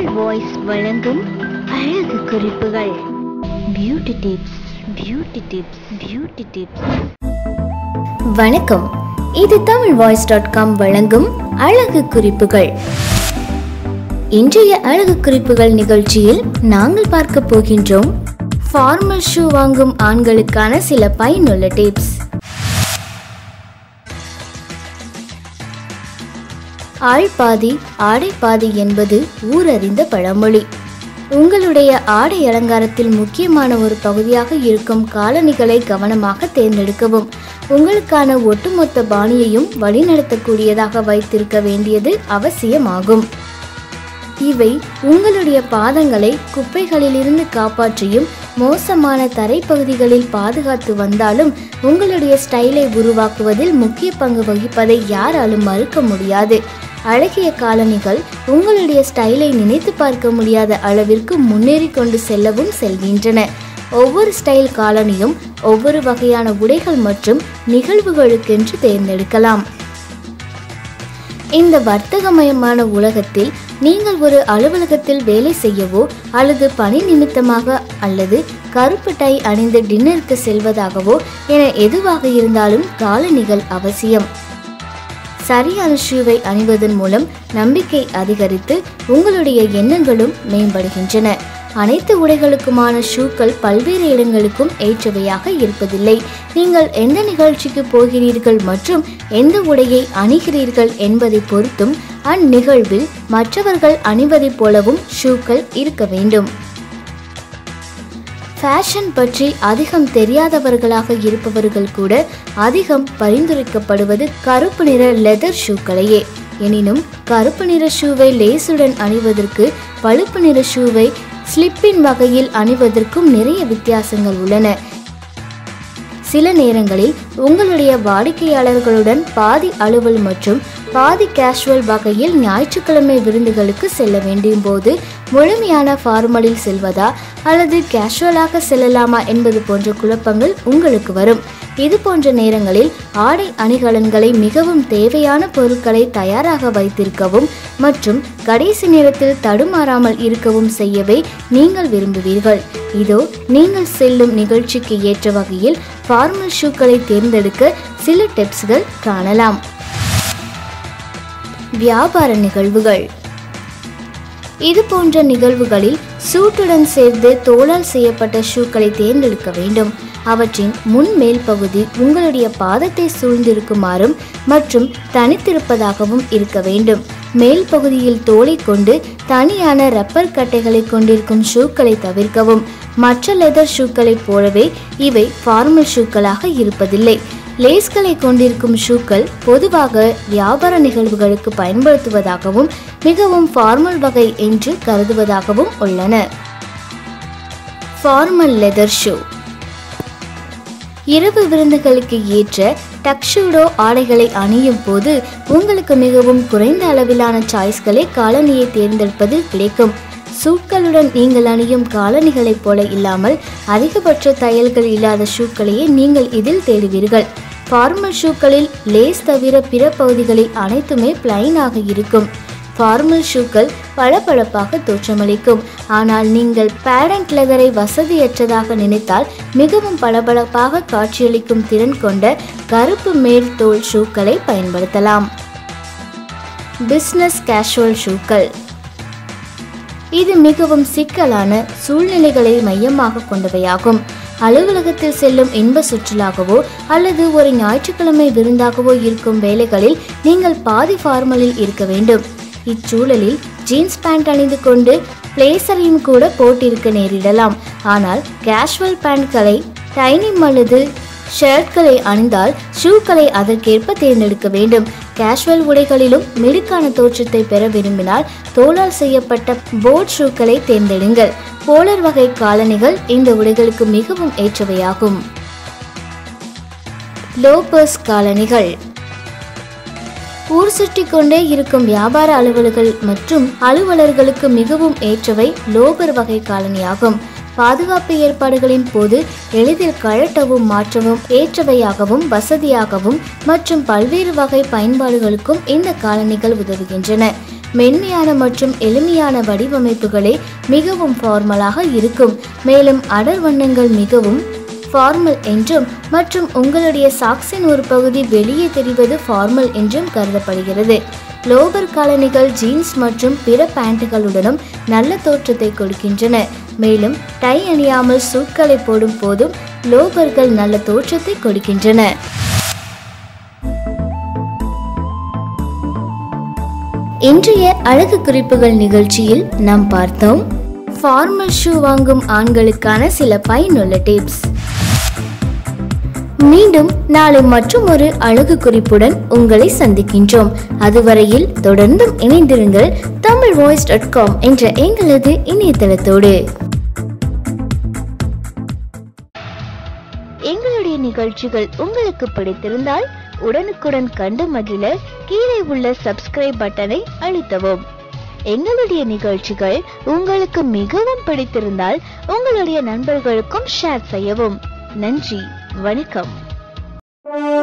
Tamil voice வழங்கும் அழகு குறிப்புகள். Beauty tips, beauty tips, beauty tips. வணக்கம், இது tamilvoice.com வழங்கும் அழகு குறிப்புகள். இன்றைய அழகு குறிப்புகள் நிகழ்ச்சியில் நாங்கள் பார்க்க போகின்றோம் ஃபார்மல் ஷூ வாங்கும் ஆண்களுக்கான சில பயனுள்ள டிப்ஸ். ஆள் பாதி ஆடை பாதி என்பது ஊரறிந்த பழமொழி. உங்களுடைய ஆடை அலங்காரத்தில் முக்கியமான ஒரு பகுதியாக இருக்கும் காலணிகளை கவனமாக தேர்ந்தெடுக்கவும். உங்களுக்கான ஒட்டுமொத்த பாணியையும் வழிநடத்தக்கூடியதாக வைத்திருக்க வேண்டியது அவசியமாகும். இவை உங்களுடைய பாதங்களை குப்பைகளிலிருந்து காப்பாற்றியும் மோசமான தரைப்பகுதிகளில் பாதுகாத்து வந்தாலும் உங்களுடைய ஸ்டைலை உருவாக்குவதில் முக்கிய பங்கு வகிப்பதை யாராலும் மறுக்க முடியாது. அழகிய காலணிகள் உங்களுடைய ஸ்டைலை நினைத்து பார்க்க முடியாத அளவிற்கு முன்னேறி கொண்டு செல்லவும் செல்கின்றன. ஒவ்வொரு ஸ்டைல் காலணியும் ஒவ்வொரு வகையான உடைகள் மற்றும் நிகழ்வுகளுக்கென்று தேர்ந்தெடுக்கலாம். இந்த வர்த்தகமயமான உலகத்தில் நீங்கள் ஒரு அலுவலகத்தில் வேலை செய்யவோ அல்லது பணி நிமித்தமாக அல்லது கருப்பு டை அணிந்து டின்னருக்கு செல்வதாகவோ என எதுவாக இருந்தாலும் காலணிகள் அவசியம். சரியான ஷூவை அணிவதன் மூலம் நம்பிக்கை அதிகரித்து உங்களுடைய எண்ணங்களும் மேம்படுகின்றன. அனைத்து உடைகளுக்குமான ஷூக்கள் பல்வேறு இடங்களுக்கும் ஏற்றவையாக இருப்பதில்லை. நீங்கள் எந்த நிகழ்ச்சிக்கு போகிறீர்கள் மற்றும் எந்த உடையை அணிகிறீர்கள் என்பதை பொறுத்தும் அந்நிகழ்வில் மற்றவர்கள் அணிவதைப் போலவும் ஷூக்கள் இருக்க வேண்டும். ஃபேஷன் பற்றி அதிகம் தெரியாதவர்களாக இருப்பவர்கள் கூட அதிகம் பரிந்துரைக்கப்படுவது கருப்பு நிற லெதர் ஷூக்களையே. எனினும் கருப்பு நிற ஷூவை லேசுடன் அணிவதற்கு பழுப்பு நிற ஷூவை ஸ்லிப்பின் வகையில் அணிவதற்கும் நிறைய வித்தியாசங்கள் உள்ளன. சில நேரங்களில் உங்களுடைய வாடிக்கையாளர்களுடன் பாதி அலுவல் மற்றும் பாதி கேஷுவல் வகையில் ஞாயிற்றுக்கிழமை விருந்துகளுக்கு செல்ல வேண்டியும் போது முழுமையான ஃபார்மலில் செல்வதா அல்லது கேஷுவலாக செல்லலாமா என்பது போன்ற குழப்பங்கள் உங்களுக்கு வரும். இது போன்ற நேரங்களில் ஆடை அணிகலன்களை மிகவும் தேவையான பொருட்களை தயாராக வைத்திருக்கவும் மற்றும் கடைசி நேரத்தில் தடுமாறாமல் இருக்கவும் செய்யவே நீங்கள் விரும்புவீர்கள். இதோ நீங்கள் செல்லும் நிகழ்ச்சிக்கு ஏற்ற வகையில் ஃபார்மல் ஷூக்களை தேர்ந்தெடுக்க சில டிப்ஸ்கள் காணலாம். வியாபார நிகழ்வுகள். இது போன்ற நிகழ்வுகளில் சூட்டுடன் சேர்ந்து தோலால் செய்யப்பட்ட ஷூக்களை தேர்ந்தெடுக்க வேண்டும். அவற்றின் முன் மேல் பகுதி உங்களுடைய பாதத்தை சூழ்ந்திருக்குமாறும் மற்றும் தனித்திருப்பதாகவும் இருக்க வேண்டும். மேல் பகுதியில் தோலை கொண்டு தனியான ரப்பர் கட்டைகளை கொண்டிருக்கும் ஷூக்களை தவிர்க்கவும். மற்ற லெதர் ஷூக்களைப் போலவே இவை ஃபார்மல் ஷூக்களாக இருப்பதில்லை. லேஸ்களை கொண்டிருக்கும் ஷூக்கள் பொதுவாக வியாபார நிகழ்வுகளுக்கு பயன்படுத்துவதாகவும் மிகவும் ஃபார்மல் வகை என்று கருதுவதாகவும் உள்ளன. Formal leather shoe. இரவு விருந்துகளுக்கு ஏற்ற டக்ஷூடோ ஆடைகளை அணியும் போது உங்களுக்கு மிகவும் குறைந்த அளவிலான சாய்ஸ்களை காலணியை தேர்ந்தெடுப்பதில் கிடைக்கும். சூட்களுடன் நீங்கள் அணியும் காலணிகளைப் போல இல்லாமல் அதிகபட்ச தையல்கள் இல்லாத ஷூக்களையே நீங்கள் இதில் தேடுவீர்கள். ஃபார்மல் ஷூக்களில் லேஸ் தவிர பிற பகுதிகளில் அனைத்துமே பிளைனாக இருக்கும். ஃபார்மல் ஷூக்கள் பளபளப்பாக தோற்றமளிக்கும். ஆனால் நீங்கள் பேடன்ட் லெதரை வசதியற்றதாக நினைத்தால் மிகவும் பளபளப்பாக காட்சியளிக்கும் திறன் கொண்ட கருப்பு மேல் தோல் ஷூக்களை பயன்படுத்தலாம். பிசினஸ் கேஷுவல் ஷூக்கள். இது மிகவும் சிக்கலான சூழ்நிலைகளை மையமாக கொண்டவையாகும். அலுவலகத்தில் செல்லும் இன்ப சுற்றுலாகவோ அல்லது ஒரு ஞாயிற்றுக்கிழமை விருந்தாகவோ இருக்கும் வேளைகளில் நீங்கள் பாதி ஃபார்மலில் இருக்க வேண்டும். இச்சூழலில் ஜீன்ஸ் பேண்ட் அணிந்து கொண்டு பிளேசரையும் கூட போட்டிருக்க நேரிடலாம். ஆனால் கேஷுவல் பேண்ட்களை, டைனிம் அல்லது ஷர்ட்களை அணிந்தால் ஷூக்களை அதற்கேற்ப தேர்ந்தெடுக்க வேண்டும். கேஷுவல் உடைகளிலும் மிடுக்கான தோற்றத்தை பெற விரும்பினால் தோலால் செய்யப்பட்ட போட் ஷூக்களை தேர்ந்தெடுங்கள். போலர் வகை காலணிகள் இந்த உடைகளுக்கு மிகவும் ஏற்றவையாகும். லோபர்ஸ் காலணிகள். ஊர் சுற்றி கொண்டே இருக்கும் வியாபார அலுவலர்கள் மற்றும் அலுவலர்களுக்கு மிகவும் ஏற்றவை லோபர் வகை காலணியாகும். பாதுகாப்பு ஏற்பாடுகளின் போது எளிதில் கழட்டவும் மாற்றவும் ஏற்றவையாகவும் வசதியாகவும் மற்றும் பல்வேறு வகை பயன்பாடுகளுக்கும் இந்த காலணிகள் உதவுகின்றன. மென்மையான மற்றும் எளிமையான வடிவமைப்புகளே மிகவும் ஃபார்மலாக இருக்கும். மேலும் அடர் வண்ணங்கள் மிகவும் ஃபார்மல் என்றும் மற்றும் உங்களுடைய சாக்ஸின் ஒரு பகுதி வெளியே தெரிவது ஃபார்மல் என்றும் கருதப்படுகிறது. லோவர் காலணிகள் ஜீன்ஸ் மற்றும் பிற பேண்ட்டுகளுடனும் நல்ல தோற்றத்தை கொடுக்கின்றன. மேலும் டை அணியாமல் சூட்களை போடும் போதும் லோவர்கள் நல்ல தோற்றத்தை கொடுக்கின்றன. இன்றைய அழகு குறிப்புகள் நிகழ்ச்சியில் நாம் பார்த்தோம் ஃபார்மல் ஷூ வாங்கும் ஆண்களுக்கான சில பயனுள்ள டிப்ஸ். மீண்டும் நாளை மற்றும் ஒரு அழகு குறிப்புடன் உங்களை சந்திக்கின்றோம். அதுவரையில் தொடர்ந்தும் இணைந்திருங்கள் tamilvoice.com என்ற எங்களது இணையதளத்தோடு. எங்களுடைய நிகழ்ச்சிகள் உங்களுக்கு பிடித்திருந்தால் உடனுக்குடன் கண்டு மகிழ கீழே உள்ள சப்ஸ்கிரைப் பட்டனை அழுத்தவும். எங்களுடைய நிகழ்ச்சிகள் உங்களுக்கு மிகவும் பிடித்திருந்தால் உங்களுடைய நண்பர்களுக்கும் ஷேர் செய்யவும். நன்றி, வணக்கம்.